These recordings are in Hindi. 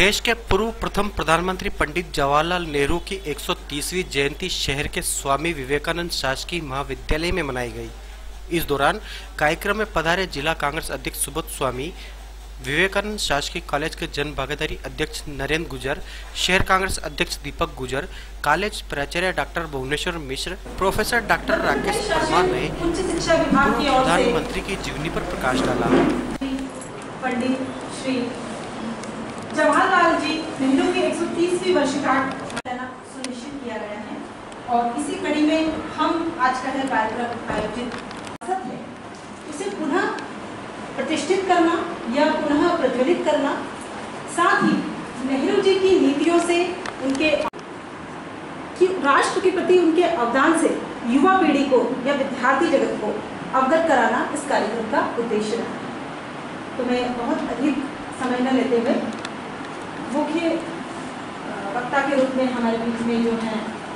देश के पूर्व प्रथम प्रधानमंत्री पंडित जवाहरलाल नेहरू की 130वीं जयंती शहर के स्वामी विवेकानंद शासकीय महाविद्यालय में मनाई गई। इस दौरान कार्यक्रम में पधारे जिला कांग्रेस अध्यक्ष सुबोध स्वामी, विवेकानंद शासकीय कॉलेज के जन भागीदारी अध्यक्ष नरेंद्र गुजर, शहर कांग्रेस अध्यक्ष दीपक गुजर, कॉलेज प्राचार्य doctor Bhuvneshwar Mishra, professor doctor Rakesh Parmar ने प्रधानमंत्री की जीवनी पर प्रकाश डाला। पंडित श्री जवाहरलाल जी नेहरू की 130वीं वर्षगांठ सुनिश्चित किया गया है और इसी कड़ी में हम आज का यह कार्यक्रम आयोजित है। इसे पुनः प्रतिष्ठित करना या पुनः प्रज्वलित करना, साथ ही नेहरू जी की नीतियों से, उनके राष्ट्र के प्रति उनके अवदान से युवा पीढ़ी को या विद्यार्थी जगत को अवगत कराना इस कार्यक्रम का उद्देश्य है। तो मैं बहुत अधिक समय न लेते हुए मुख्य वक्ता के रूप में हमारे बीच में जो है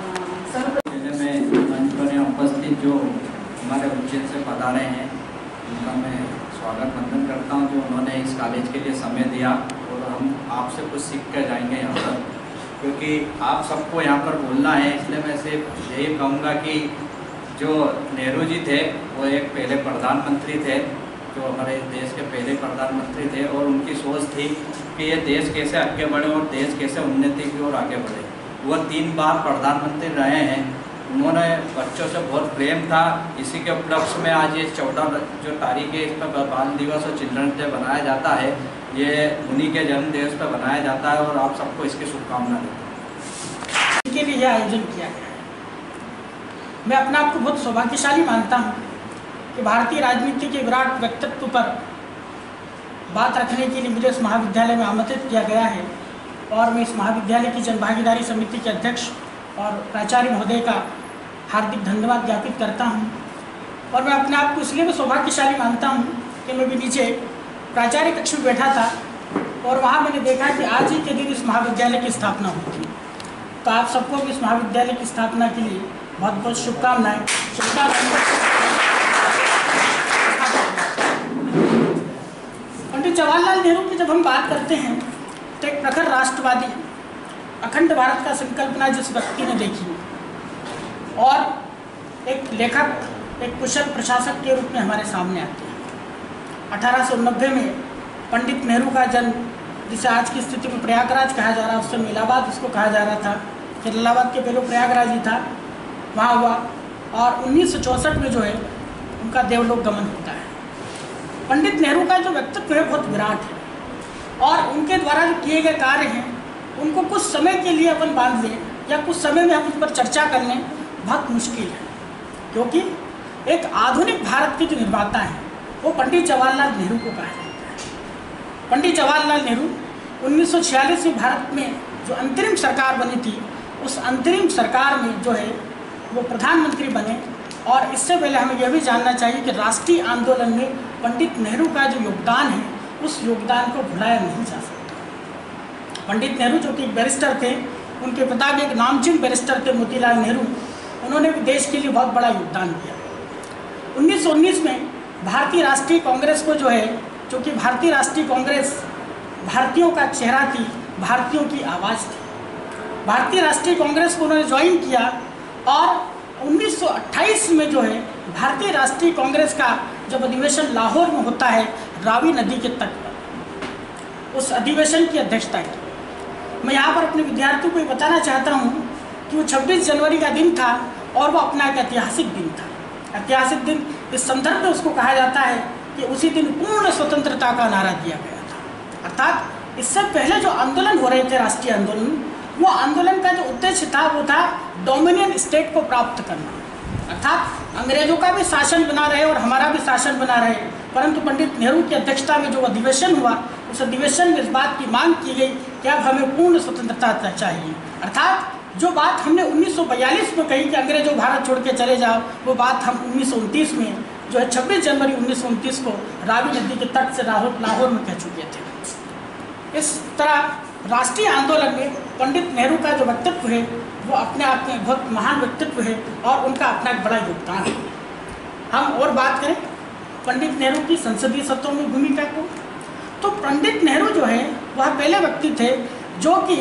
में उपस्थित जो हमारे उज्जैन से पधारे हैं, उनका मैं स्वागत वंदन करता हूं, जो उन्होंने इस कॉलेज के लिए समय दिया और हम आपसे कुछ सीख कर जाएंगे यहाँ पर, क्योंकि आप सबको यहाँ पर बोलना है। इसलिए मैं सिर्फ यही कहूँगा कि जो नेहरू जी थे वो एक पहले प्रधानमंत्री थे, जो हमारे देश के पहले प्रधानमंत्री थे, और उनकी सोच थी कि ये देश कैसे आगे बढ़े और देश कैसे उन्नति की ओर आगे बढ़े। वो 3 बार प्रधानमंत्री रहे हैं। उन्होंने बच्चों से बहुत प्रेम था। इसी के उपलक्ष्य में आज ये 14 जो तारीख है, इस पर बाल दिवस और चिल्ड्रंस डे बनाया जाता है। ये उन्हीं के जन्म दिवस पर बनाया जाता है और आप सबको इसकी शुभकामना देता हूँ। इसके लिए यह आयोजन किया गया है। मैं अपने आप को बहुत सौभाग्यशाली मानता हूँ कि भारतीय राजनीति के विराट व्यक्तित्व पर बात रखने के लिए मुझे इस महाविद्यालय में आमंत्रित किया गया है और मैं इस महाविद्यालय की जनभागीदारी समिति के अध्यक्ष और प्राचार्य महोदय का हार्दिक धन्यवाद ज्ञापित करता हूं। और मैं अपने आप को इसलिए भी सौभाग्यशाली मानता हूं कि मैं भी नीचे प्राचार्य कक्ष में बैठा था और वहां मैंने देखा कि आज ही के दिन इस महाविद्यालय की स्थापना हुई थी। तो आप सबको भी इस महाविद्यालय की स्थापना के लिए बहुत बहुत शुभकामनाएं। पंडित जवाहरलाल नेहरू की जब हम बात करते हैं तो एक प्रखर राष्ट्रवादी, अखंड भारत का संकल्पना जिस व्यक्ति ने देखी और एक लेखक, एक कुशल प्रशासक के रूप में हमारे सामने आते हैं। 1890 में पंडित नेहरू का जन्म, जिसे आज की स्थिति में प्रयागराज कहा जा रहा है, उस समय इलाहाबाद उसको कहा जा रहा था, फिर इलाहाबाद के पहले प्रयागराज ही था, वहाँ हुआ और 1964 में जो है उनका देवलोक गमन होता है। पंडित नेहरू का जो व्यक्तित्व है बहुत विराट है और उनके द्वारा जो किए गए कार्य हैं उनको कुछ समय के लिए अपन बांध लें या कुछ समय में हम उस पर चर्चा कर लें बहुत मुश्किल है, क्योंकि एक आधुनिक भारत के जो निर्माता हैं वो पंडित जवाहरलाल नेहरू को कहा जाता है। पंडित जवाहरलाल नेहरू 1946 में भारत में जो अंतरिम सरकार बनी थी, उस अंतरिम सरकार में जो है वो प्रधानमंत्री बने। और इससे पहले हमें यह भी जानना चाहिए कि राष्ट्रीय आंदोलन में पंडित नेहरू का जो योगदान है, उस योगदान को भुलाया नहीं जा सकता। पंडित नेहरू जो कि एक बैरिस्टर थे, उनके पिता भी एक नामचीन बैरिस्टर थे, मोतीलाल नेहरू, उन्होंने भी देश के लिए बहुत बड़ा योगदान दिया। 1919 में भारतीय राष्ट्रीय कांग्रेस को जो है, जो कि भारतीय राष्ट्रीय कांग्रेस भारतीयों का चेहरा थी, भारतीयों की आवाज़ थी, भारतीय राष्ट्रीय कांग्रेस को उन्होंने ज्वाइन किया और 1928 में जो है भारतीय राष्ट्रीय कांग्रेस का जब अधिवेशन लाहौर में होता है, रावी नदी के तट पर, उस अधिवेशन की अध्यक्षता की। मैं यहाँ पर अपने विद्यार्थियों को ये बताना चाहता हूँ कि वो 26 जनवरी का दिन था और वो अपना एक ऐतिहासिक दिन था। ऐतिहासिक दिन इस संदर्भ में उसको कहा जाता है कि उसी दिन पूर्ण स्वतंत्रता का नारा दिया गया था। अर्थात इससे पहले जो आंदोलन हो रहे थे, राष्ट्रीय आंदोलन, वो आंदोलन का जो उद्देश्य था वो था डोमिनियन स्टेट को प्राप्त करना, अर्थात अंग्रेजों का भी शासन बना रहे और हमारा भी शासन बना रहे। परंतु पंडित नेहरू की अध्यक्षता में जो अधिवेशन हुआ, उस अधिवेशन में इस बात की मांग की गई कि अब हमें पूर्ण स्वतंत्रता चाहिए। अर्थात जो बात हमने 1942 में कही कि अंग्रेजों भारत छोड़ के चले जाओ, वो बात हम 1929 में जो है 26 जनवरी 1929 को रावी नदी के तट से लाहौर में कह चुके थे। इस तरह राष्ट्रीय आंदोलन में पंडित नेहरू का जो व्यक्तित्व है वो अपने आप में बहुत महान व्यक्तित्व है और उनका अपना एक बड़ा योगदान है। हम और बात करें पंडित नेहरू की संसदीय सत्रों में भूमिका को, तो पंडित नेहरू जो है वह पहले व्यक्ति थे जो कि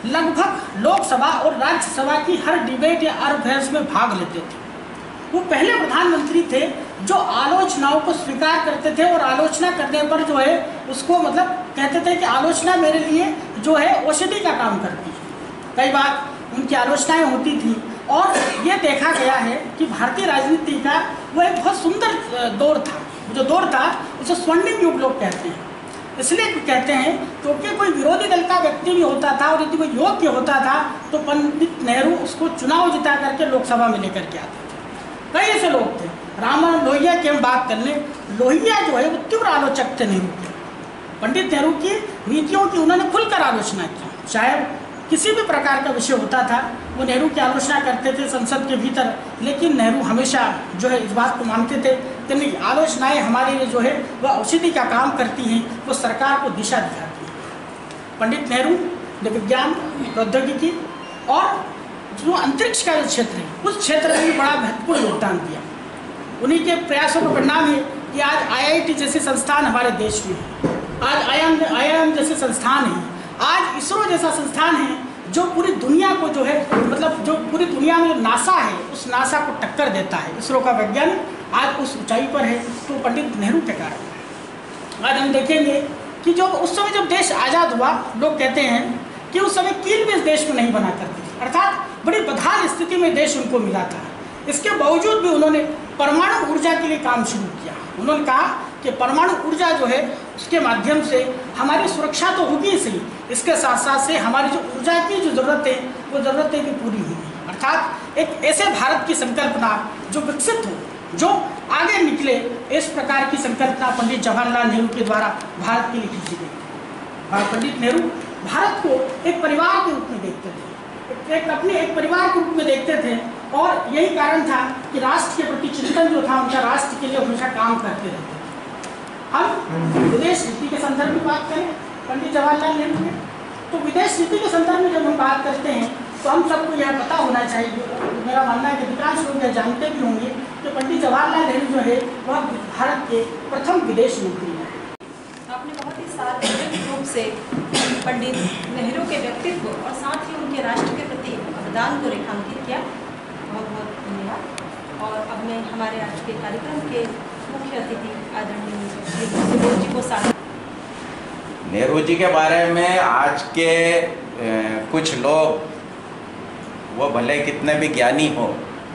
लगभग लोकसभा और राज्यसभा की हर डिबेट या हर बहस में भाग लेते थे। वो पहले प्रधानमंत्री थे जो आलोचनाओं को स्वीकार करते थे और आलोचना करने पर जो है उसको मतलब कहते थे कि आलोचना मेरे लिए जो है औषधि का काम करती है। कई बार उनकी आलोचनाएं होती थी और ये देखा गया है कि भारतीय राजनीति का वो एक बहुत सुंदर दौर था। जो दौर था उसे स्वर्णिम युग लोग कहते हैं। इसलिए कहते हैं क्योंकि कोई विरोधी दल का व्यक्ति भी होता था और यदि कोई योग्य होता था तो पंडित नेहरू उसको चुनाव जिता करके लोकसभा में लेकर के आते थे। कई ऐसे लोग थे, राममोहन लोहिया की हम बात कर लें, लोहिया जो है वो तीव्र आलोचक थे नेहरू के। पंडित नेहरू की नीतियों की उन्होंने खुलकर आलोचना की। चाहे किसी भी प्रकार का विषय होता था वो नेहरू की आलोचना करते थे संसद के भीतर, लेकिन नेहरू हमेशा जो है इस बात को मानते थे कि नहीं, आलोचनाएं हमारे लिए जो है वह औषधि का काम करती हैं, वो सरकार को दिशा दिखाती हैं। पंडित नेहरू ने विज्ञान प्रौद्योगिकी और जो अंतरिक्ष का जो क्षेत्र है उस क्षेत्र में भी बड़ा महत्वपूर्ण योगदान दिया। उन्हीं के प्रयासों का परिणाम है कि आज IIT जैसे संस्थान हमारे देश में है, आज IIM जैसे संस्थान हैं, आज इसरो जैसा संस्थान है जो पूरी दुनिया को जो है मतलब जो पूरी दुनिया में नासा है उस नासा को टक्कर देता है। इसरो का वैज्ञानिक आज उस ऊंचाई पर है तो पंडित नेहरू के कारण। आज हम देखेंगे कि जो उस समय जब देश आज़ाद हुआ, लोग कहते हैं कि उस समय कील भी इस देश में नहीं बना करती थी, अर्थात बड़ी बदहाल स्थिति में देश उनको मिला था। इसके बावजूद भी उन्होंने परमाणु ऊर्जा के लिए काम शुरू किया। उन्होंने कहा कि परमाणु ऊर्जा जो है उसके माध्यम से हमारी सुरक्षा तो होगी सही, इसके साथ साथ से हमारी जो ऊर्जा की जो ज़रूरत है वो ज़रूरतें भी पूरी होंगी। अर्थात एक ऐसे भारत की संकल्पना जो विकसित हो, जो आगे निकले, इस प्रकार की संकल्पना पंडित जवाहरलाल नेहरू के द्वारा भारत के लिए खींची गई। पंडित नेहरू भारत को एक परिवार के रूप में देखते थे, एक परिवार के रूप में देखते थे और यही कारण था कि राष्ट्र के प्रति चिंतन जो था उनका राष्ट्र के लिए हमेशा काम करते रहते थे। हम विदेश नीति के संदर्भ में बात करें पंडित जवाहरलाल नेहरू के, तो विदेश नीति के संदर्भ में जब हम बात करते हैं तो हम सबको यह पता होना चाहिए, मेरा मानना है कि अधिकांश लोग यह जानते भी होंगे कि पंडित जवाहरलाल नेहरू जो है वह भारत के प्रथम विदेश मंत्री हैं। आपने बहुत ही सार्वजनिक रूप से पंडित नेहरू के व्यक्तित्व और साथ ही उनके राष्ट्र के प्रति अवदान को रेखांकित किया। बहुत बहुत धन्यवाद। और अब मैं हमारे आज के कार्यक्रम के मुख्य अतिथि आदरणीय श्री सुबोध जी को साथ। नेहरू जी के बारे में आज के कुछ लोग, वो भले कितने भी ज्ञानी हो,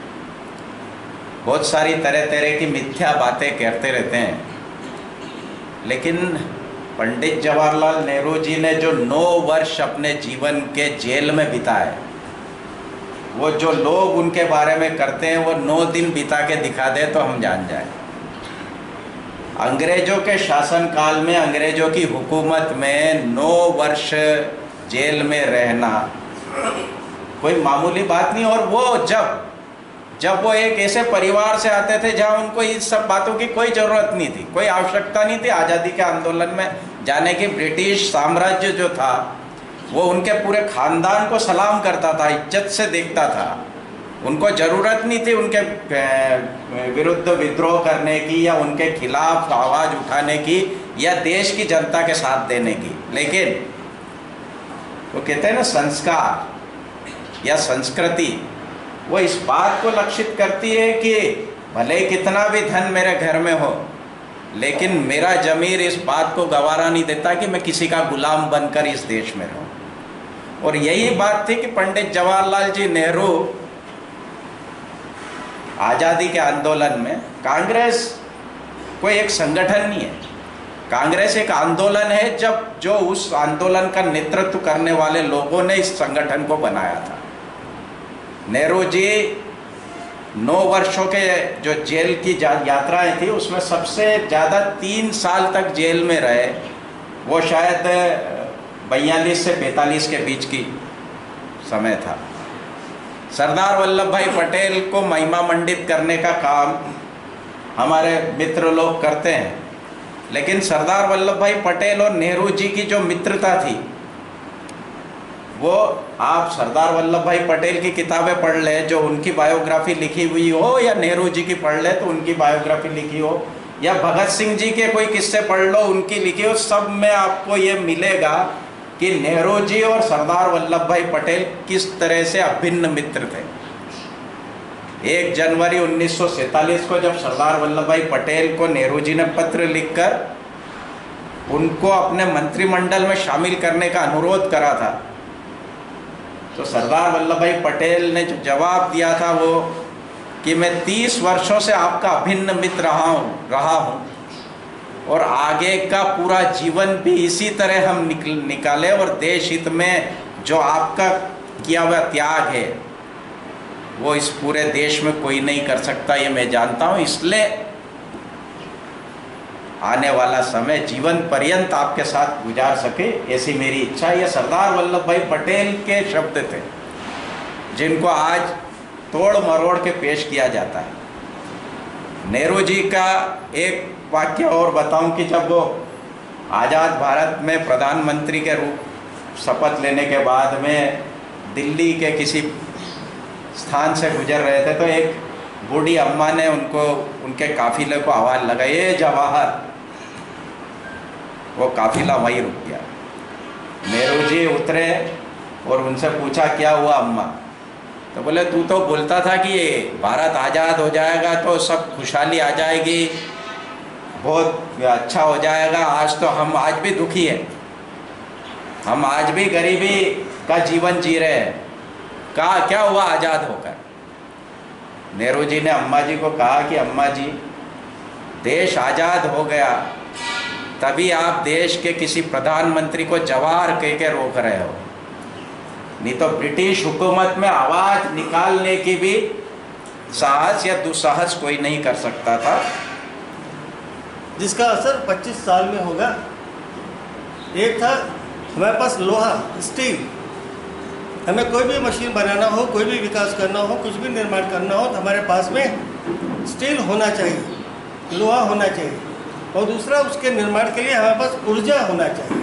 बहुत सारी तरह तरह की मिथ्या बातें करते रहते हैं, लेकिन पंडित जवाहरलाल नेहरू जी ने जो 9 वर्ष अपने जीवन के जेल में बिताए, वो जो लोग उनके बारे में करते हैं वो 9 दिन बिता के दिखा दे तो हम जान जाए। अंग्रेजों के शासनकाल में, अंग्रेजों की हुकूमत में 9 वर्ष जेल में रहना कोई मामूली बात नहीं। और वो जब वो एक ऐसे परिवार से आते थे जहां उनको इस सब बातों की कोई ज़रूरत नहीं थी, कोई आवश्यकता नहीं थी आज़ादी के आंदोलन में जाने की। ब्रिटिश साम्राज्य जो था वो उनके पूरे खानदान को सलाम करता था, इज्जत से देखता था। उनको ज़रूरत नहीं थी उनके विरुद्ध विद्रोह करने की या उनके खिलाफ आवाज़ उठाने की या देश की जनता के साथ देने की। लेकिन वो कहते हैं ना, संस्कार या संस्कृति, वो इस बात को लक्षित करती है कि भले कितना भी धन मेरे घर में हो, लेकिन मेरा जमीर इस बात को गवारा नहीं देता कि मैं किसी का गुलाम बनकर इस देश में रहूं। और यही बात थी कि पंडित जवाहरलाल जी नेहरू आज़ादी के आंदोलन में, कांग्रेस कोई एक संगठन नहीं है, कांग्रेस एक आंदोलन है जो उस आंदोलन का नेतृत्व करने वाले लोगों ने इस संगठन को बनाया था। नेहरू जी 9 वर्षों के जो जेल की यात्राएं थी उसमें सबसे ज़्यादा 3 साल तक जेल में रहे। वो शायद 42 से 45 के बीच की समय था। सरदार वल्लभ भाई पटेल को महिमा मंडित करने का काम हमारे मित्र लोग करते हैं, लेकिन सरदार वल्लभ भाई पटेल और नेहरू जी की जो मित्रता थी, वो आप सरदार वल्लभ भाई पटेल की किताबें पढ़ ले जो उनकी बायोग्राफी लिखी हुई हो, या नेहरू जी की पढ़ ले तो उनकी बायोग्राफी लिखी हो, या भगत सिंह जी के कोई किस्से पढ़ लो उनकी लिखी हो, सब में आपको ये मिलेगा कि नेहरू जी और सरदार वल्लभ भाई पटेल किस तरह से अभिन्न मित्र थे। 1 जनवरी 1947 को जब सरदार वल्लभ भाई पटेल को नेहरू जी ने पत्र लिखकर उनको अपने मंत्रिमंडल में शामिल करने का अनुरोध करा था, तो सरदार वल्लभ भाई पटेल ने जो जवाब दिया था वो कि मैं 30 वर्षों से आपका अभिन्न मित्र रहा हूँ और आगे का पूरा जीवन भी इसी तरह हम निकाले और देश हित में जो आपका किया हुआ त्याग है वो इस पूरे देश में कोई नहीं कर सकता, ये मैं जानता हूँ। इसलिए आने वाला समय जीवन पर्यंत आपके साथ गुजार सके, ऐसी मेरी इच्छा। ये सरदार वल्लभ भाई पटेल के शब्द थे जिनको आज तोड़ मरोड़ के पेश किया जाता है। नेहरू जी का एक वाक्य और बताऊं कि जब वो आज़ाद भारत में प्रधानमंत्री के रूप शपथ लेने के बाद में दिल्ली के किसी स्थान से गुजर रहे थे, तो एक बूढ़ी अम्मा ने उनके काफिले को आवाज़ लगाई, ये जवाहर। वो काफिला वहीं रुक गया। नेहरू जी उतरे और उनसे पूछा क्या हुआ अम्मा, तो बोले तू तो बोलता था कि भारत आज़ाद हो जाएगा तो सब खुशहाली आ जाएगी, बहुत अच्छा हो जाएगा। आज तो हम आज भी दुखी हैं, हम आज भी गरीबी का जीवन जी रहे हैं, कहा क्या हुआ आज़ाद होकर। नेहरू जी ने अम्मा जी को कहा कि अम्मा जी, देश आज़ाद हो गया तभी आप देश के किसी प्रधानमंत्री को जवाहर कह के रोक रहे हो, नहीं तो ब्रिटिश हुकूमत में आवाज़ निकालने की भी साहस या दुस्साहस कोई नहीं कर सकता था, जिसका असर 25 साल में होगा। एक था हमारे पास लोहा, स्टील, हमें कोई भी मशीन बनाना हो, कोई भी विकास करना हो, कुछ भी निर्माण करना हो तो हमारे पास में स्टील होना चाहिए, लोहा होना चाहिए। और दूसरा, उसके निर्माण के लिए हमारे पास ऊर्जा होना चाहिए,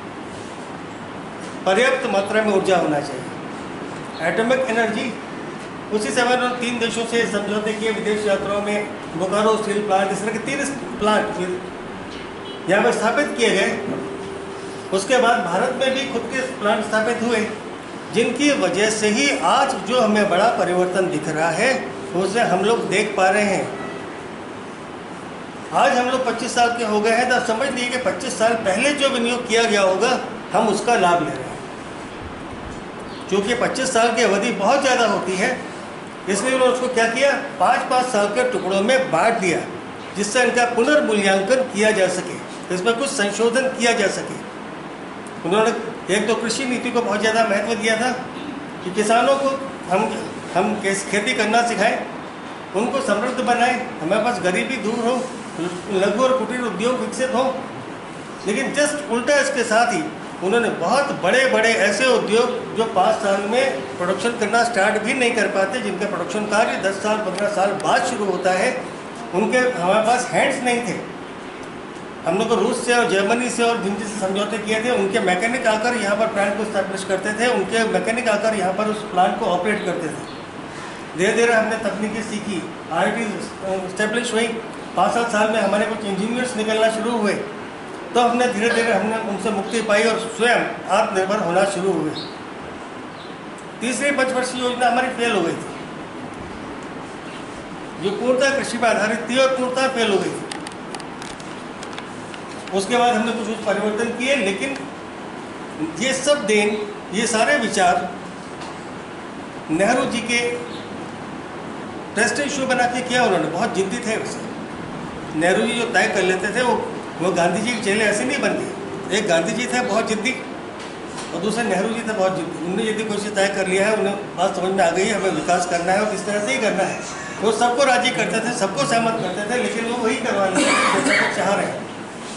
पर्याप्त मात्रा में ऊर्जा होना चाहिए, एटॉमिक एनर्जी। उसी समय उन्होंने 3 देशों से समझौते किए विदेश यात्राओं में, बोकारो स्टील प्लांट, इस तरह के 3 प्लांट यहाँ पर स्थापित किए गए। उसके बाद भारत में भी खुद के प्लांट स्थापित हुए, जिनकी वजह से ही आज जो हमें बड़ा परिवर्तन दिख रहा है उसे हम लोग देख पा रहे हैं। आज हम लोग 25 साल के हो गए हैं, तो समझ लीजिए कि 25 साल पहले जो विनियोग किया गया होगा हम उसका लाभ ले रहे हैं। क्योंकि 25 साल की अवधि बहुत ज़्यादा होती है, इसलिए उन्होंने उसको क्या किया, 5-5 साल के टुकड़ों में बांट दिया, जिससे इनका पुनर्मूल्यांकन किया जा सके, इसमें कुछ संशोधन किया जा सके। उन्होंने एक तो कृषि नीति को बहुत ज़्यादा महत्व दिया था कि किसानों को हम खेती करना सिखाएं, उनको समृद्ध बनाएं, हमारे पास गरीबी दूर हो, लघु और कुटीर उद्योग विकसित हो। लेकिन जस्ट उल्टा इसके साथ ही उन्होंने बहुत बड़े बड़े ऐसे उद्योग जो 5 साल में प्रोडक्शन करना स्टार्ट भी नहीं कर पाते, जिनका प्रोडक्शन कार्य 10 साल 15 साल बाद शुरू होता है, उनके हमारे पास हैंड्स नहीं थे। हम लोग रूस से और जर्मनी से और जिनसे समझौते किए थे, उनके मैकेनिक आकर यहाँ पर प्लांट को स्टैब्लिश करते थे, उनके मैकेनिक आकर यहाँ पर उस प्लांट को ऑपरेट करते थे। धीरे धीरे हमने तकनीकी सीखी, IIT स्टैब्लिश हुई, 5-7 साल में हमारे कुछ इंजीनियर्स निकलना शुरू हुए, तो हमने धीरे धीरे उनसे मुक्ति पाई और स्वयं आत्मनिर्भर होना शुरू हुए। तीसरी पंचवर्षीय योजना हमारी फेल हो गई थी, जो पूर्णतः कृषि पर आधारित थी और पूर्णतः फेल हो गई थी। उसके बाद हमने कुछ परिवर्तन किए, लेकिन ये सब देन, ये सारे विचार नेहरू जी के ट्रस्ट इशू बना के किया उन्होंने। बहुत जिद्दी थे वैसे नेहरू जी, जो तय कर लेते थे वो गांधी जी के चेले ऐसे नहीं बनते। एक गांधी जी थे बहुत जिद्दी और दूसरे नेहरू जी थे बहुत जिद्दी। उन्होंने यदि कोई तय कर लिया है, उन्हें बात समझ में आ गई है, हमें विकास करना है और किस तरह से ही करना है, वो सबको राजी करते थे, सबको सहमत करते थे, लेकिन वो वही करवा लेते थे जैसा चाह रहे हैं।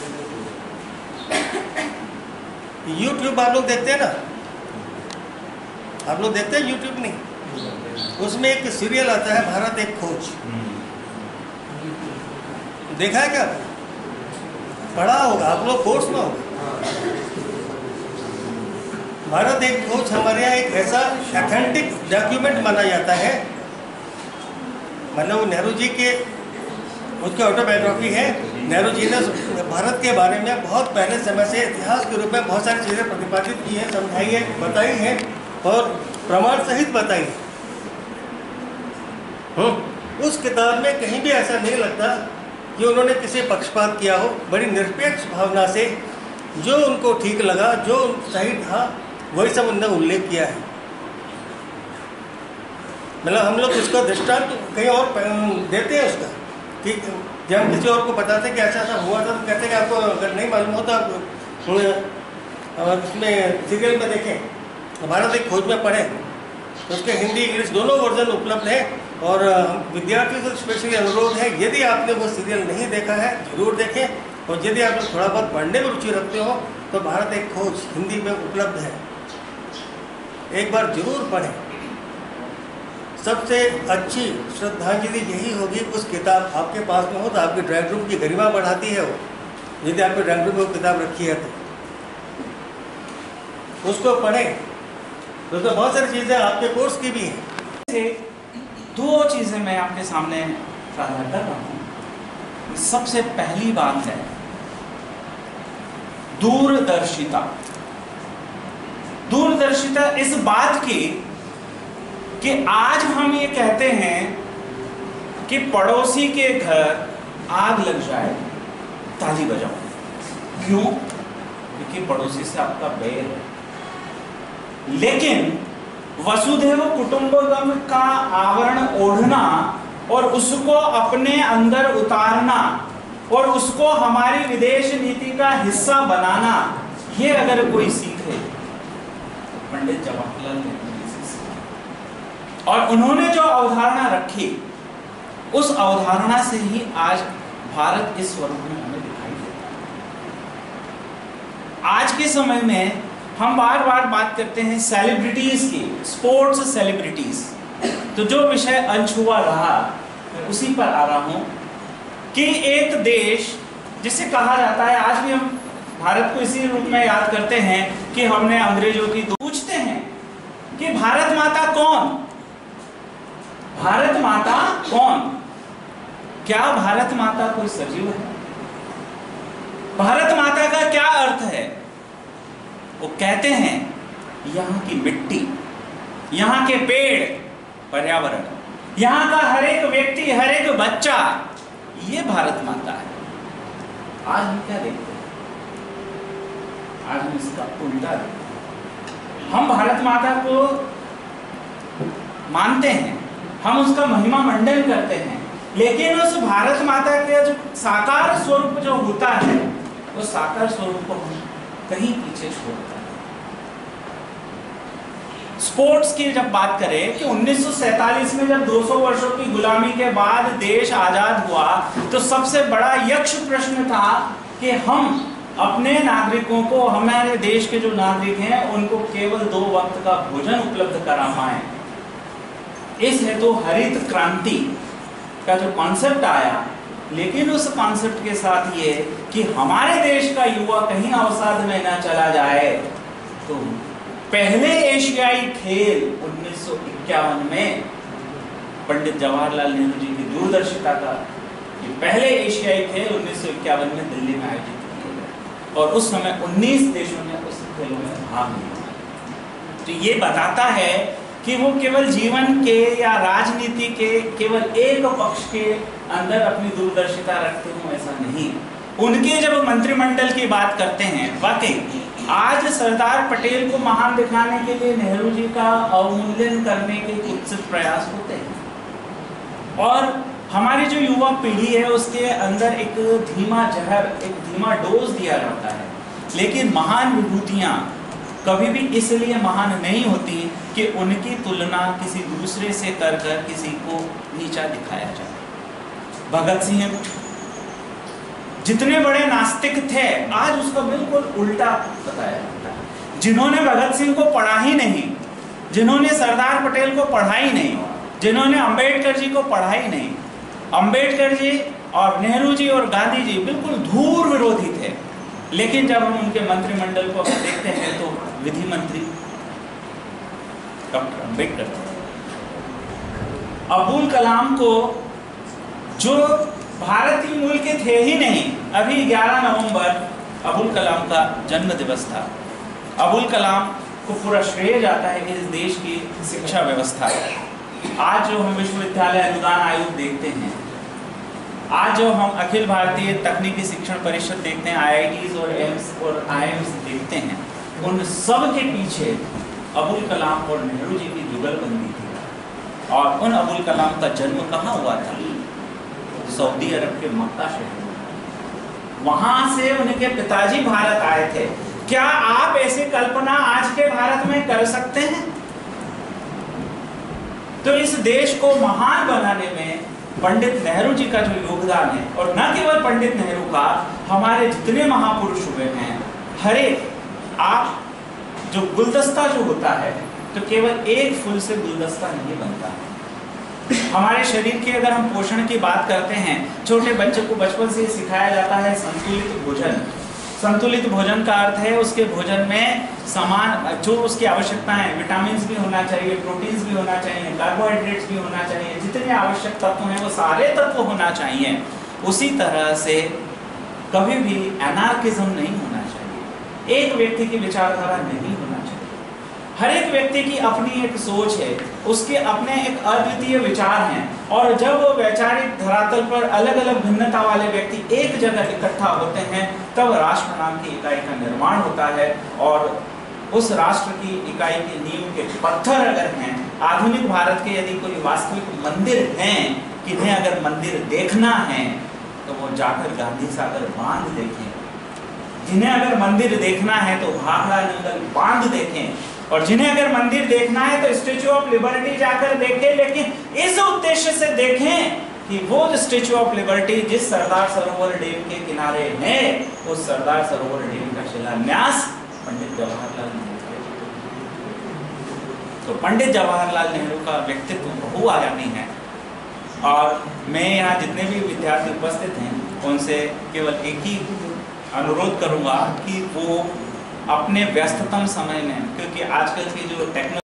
यूट्यूब आप लोग देखते हैं ना, आप लोग देखते हैं यूट्यूब नहीं, उसमें एक सीरियल आता है भारत एक खोज, देखा है क्या? पढ़ा होगा आप लोग, कोर्स में होगा। भारत एक खोज हमारे यहाँ एक ऐसा ऑथेंटिक डॉक्यूमेंट माना जाता है, मतलब नेहरू जी के उसकी ऑटोबायोग्राफी है, नेहरू जी ने भारत के बारे में बहुत पहले समय से इतिहास के रूप में बहुत सारी चीज़ें प्रतिपादित की हैं, समझाई है, बताई हैं और प्रमाण सहित बताई हैं। उस किताब में कहीं भी ऐसा नहीं लगता कि उन्होंने किसी पक्षपात किया हो। बड़ी निरपेक्ष भावना से जो उनको ठीक लगा, जो सही था, वही सब उन्होंने उल्लेख किया है। मतलब हम लोग उसका दृष्टांत कहीं और देते हैं उसका कि जब हम किसी और को बताते हैं कि ऐसा ऐसा हुआ था, तो कहते हैं कि आपको अगर नहीं मालूम हो तो आप उसमें सीरियल में देखें, भारत एक खोज में पढ़ें, तो उसके हिंदी इंग्लिश दोनों वर्जन उपलब्ध है। और विद्यार्थियों से स्पेशली अनुरोध है, यदि आपने वो सीरियल नहीं देखा है जरूर देखें। और यदि आप थोड़ा बहुत पढ़ने में रुचि रखते हो तो भारत एक खोज हिंदी में उपलब्ध है, एक बार जरूर पढ़ें। सबसे अच्छी श्रद्धांजलि यही होगी, उस किताब आपके पास में हो तो आपके ड्राइंग रूम की गरिमा बढ़ाती है वो, यदि आपके ड्राइंग रूम में वो किताब रखी है तो उसको पढ़ें। तो बहुत सारी चीज़ें आपके कोर्स की भी हैं। दो चीज़ें मैं आपके सामने साझा कर रहा हूँ। सबसे पहली बात है दूरदर्शिता। दूरदर्शिता इस बात की कि आज हम ये कहते हैं कि पड़ोसी के घर आग लग जाए ताली बजाओ। क्यों? क्योंकि पड़ोसी से आपका बैर है। लेकिन वसुधैव कुटुंबकम का आवरण ओढ़ना और उसको अपने अंदर उतारना और उसको हमारी विदेश नीति का हिस्सा बनाना, ये अगर कोई सीखे तो पंडित जवाहरलाल नेहरू जी से। और उन्होंने जो अवधारणा रखी, उस अवधारणा से ही आज भारत इस स्वरूप में हमें दिखाई देता है। आज के समय में हम बार बार बात करते हैं सेलिब्रिटीज की, स्पोर्ट्स सेलिब्रिटीज। तो जो विषय अनछुआ रहा मैं उसी पर आ रहा हूं कि एक देश जिसे कहा जाता है, आज भी हम भारत को इसी रूप में याद करते हैं कि हमने अंग्रेजों की। पूछते हैं कि भारत माता कौन? भारत माता कौन? क्या भारत माता कोई सजीव है? भारत माता का क्या अर्थ है? वो कहते हैं यहाँ की मिट्टी, यहाँ के पेड़, पर्यावरण, यहाँ का हर एक व्यक्ति, हर एक बच्चा, ये भारत माता है। आज हम क्या देखते हैं? आज हम इसका उल्टा देखते हैं। हम भारत माता को मानते हैं, हम उसका महिमा मंडन करते हैं, लेकिन उस भारत माता के जो साकार स्वरूप जो होता है, वो साकार स्वरूप को हम कहीं पीछे छोड़ता है। स्पोर्ट्स की जब बात करें कि 1947 में जब 200 वर्षों की गुलामी के बाद देश आजाद हुआ, तो सबसे बड़ा यक्ष प्रश्न था कि हम अपने नागरिकों को, हमारे देश के जो नागरिक हैं, उनको केवल 2 वक्त का भोजन उपलब्ध करा पाएं। इस हेतु हरित क्रांति का जो कॉन्सेप्ट आया, लेकिन उस कॉन्सेप्ट के साथ ये कि हमारे देश का युवा कहीं अवसाद में ना चला जाए, तो पहले एशियाई खेल 1951 में पंडित जवाहरलाल नेहरू जी की दूरदर्शिता का ये पहले एशियाई खेल 1951 में दिल्ली में आयोजित किए गए और उस समय 19 देशों ने उस खेलों में भाग लिया। तो ये बताता है कि वो केवल जीवन के या राजनीति के केवल एक पक्ष के अंदर अपनी दूरदर्शिता रखते हो, ऐसा नहीं। उनके जब मंत्रिमंडल की बात करते हैं, वाकई आज सरदार पटेल को महान दिखाने के लिए नेहरू जी का अवमूल्यन करने के कुत्सित प्रयास होते हैं और हमारी जो युवा पीढ़ी है उसके अंदर एक धीमा जहर, एक धीमा डोज दिया जाता है। लेकिन महान विभूतियां कभी भी इसलिए महान नहीं होती कि उनकी तुलना किसी दूसरे से कर कर किसी को नीचा दिखाया जाए। भगत सिंह जितने बड़े नास्तिक थे, आज उसका बिल्कुल उल्टा बताया जाता है। जिन्होंने भगत सिंह को पढ़ा ही नहीं, जिन्होंने सरदार पटेल को पढ़ा ही नहीं, जिन्होंने अंबेडकर जी को पढ़ा ही नहीं, अंबेडकर जी और नेहरू जी और गांधी जी बिल्कुल धूर विरोधी थे। लेकिन जब हम उनके मंत्रिमंडल को देखते हैं तो विधि मंत्री डॉक्टर अंबेडकर थे। अब्दुल कलाम को, जो भारतीय मूल के थे ही नहीं, अभी 11 नवंबर अबुल कलाम का जन्म दिवस था। अबुल कलाम को पूरा श्रेय जाता है कि इस देश की शिक्षा व्यवस्था, आज जो हम विश्वविद्यालय अनुदान आयोग देखते हैं, आज जो हम अखिल भारतीय तकनीकी शिक्षण परिषद देखते हैं, IITs और एम्स और IIMs देखते हैं, उन सब के पीछे अबुल कलाम और नेहरू जी की जुगलबंदी थी। और उन अबुल कलाम का जन्म कहाँ हुआ था? सऊदी अरब के मक्का शहर में। वहां से उनके पिताजी भारत आए थे। क्या आप ऐसी कल्पना आज के भारत में कर सकते हैं? तो इस देश को महान बनाने में पंडित नेहरू जी का जो योगदान है, और न केवल पंडित नेहरू का, हमारे जितने महापुरुष हुए हैं, हर एक, आप जो गुलदस्ता जो होता है, तो केवल एक फूल से गुलदस्ता नहीं बनता है। हमारे शरीर के अगर हम पोषण की बात करते हैं, छोटे बच्चे को बचपन से सिखाया जाता है संतुलित भोजन। संतुलित भोजन का अर्थ है उसके भोजन में समान जो उसकी आवश्यकताएं, विटामिन भी होना चाहिए, प्रोटीन्स भी होना चाहिए, कार्बोहाइड्रेट्स भी होना चाहिए, जितने आवश्यक तत्व हैं वो सारे तत्व होना चाहिए। उसी तरह से कभी भी एनार्किज्म नहीं होना चाहिए, एक व्यक्ति की विचारधारा नहीं होना चाहिए। हर एक व्यक्ति की अपनी एक सोच है, उसके अपने एक अद्वितीय विचार हैं, और जब वो वैचारिक धरातल पर अलग अलग भिन्नता वाले व्यक्ति एक जगह इकट्ठा होते हैं, तब राष्ट्र नाम की इकाई का निर्माण होता है। और उस राष्ट्र की इकाई के नींव के पत्थर अगर हैं, आधुनिक भारत के यदि कोई वास्तविक मंदिर हैं, किन्हें अगर मंदिर देखना है तो वो जाकर गांधी सागर बांध देखें, जिन्हें अगर मंदिर देखना है तो भाखड़ा नंगल बांध देखें, और जिन्हें अगर मंदिर देखना है तो स्टेच्यू ऑफ लिबर्टी जाकर देखें। लेकिन इस उद्देश्य से देखें कि वो स्टेच्यू ऑफ लिबर्टी जिस सरदार सरोवर डैम के किनारे है, उस सरदार सरोवर डैम का शिलान्यास पंडित जवाहरलाल नेहरू। तो पंडित जवाहरलाल नेहरू का व्यक्तित्व बहुआयामी है, और मैं यहाँ जितने भी विद्यार्थी उपस्थित हैं उनसे केवल एक ही अनुरोध करूँगा कि वो अपने व्यस्ततम समय में, क्योंकि आजकल की जो टेक्नोलॉजी